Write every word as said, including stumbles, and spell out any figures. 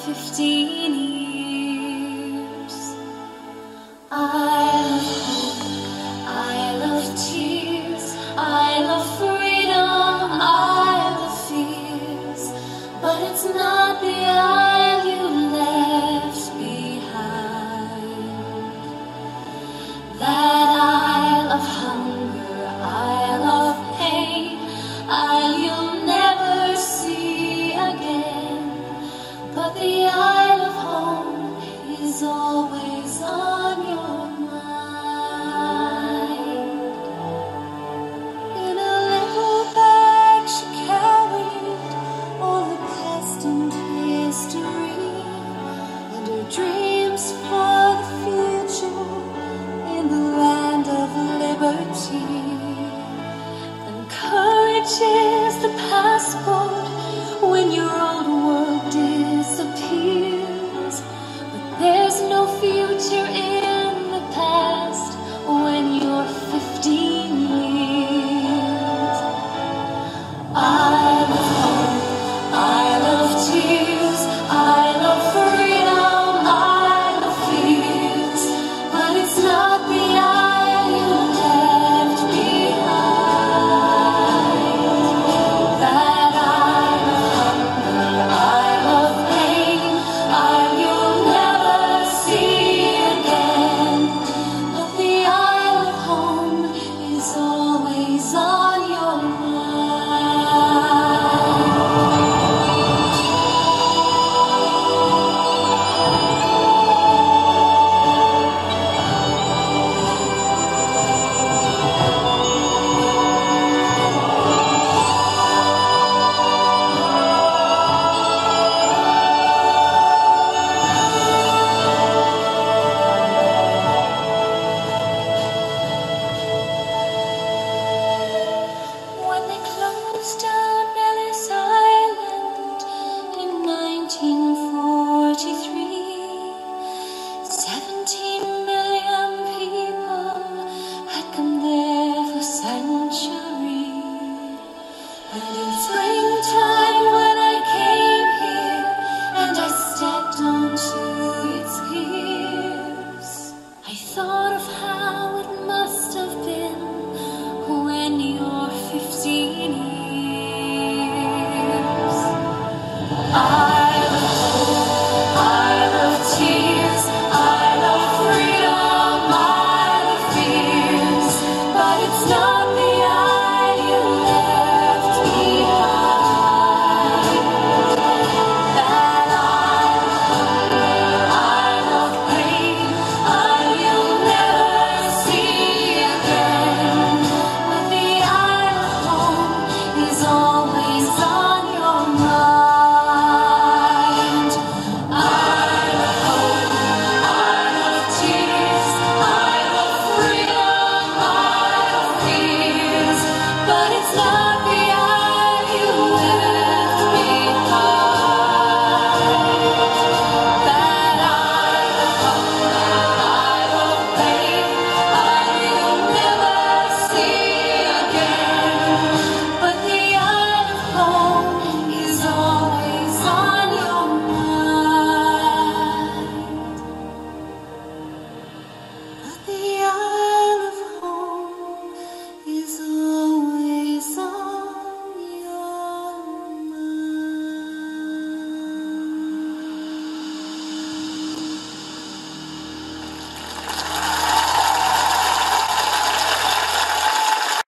fifteen years. I love hope, I love tears, I love freedom, I love fears, but it's not the isle you left behind. That isle of hunger, isle of pain, isle you'll never see again, but the isle of home is always on your mind. In a little bag she carried all the past and history, and her dreams for the future in the land of liberty. And courage is the passport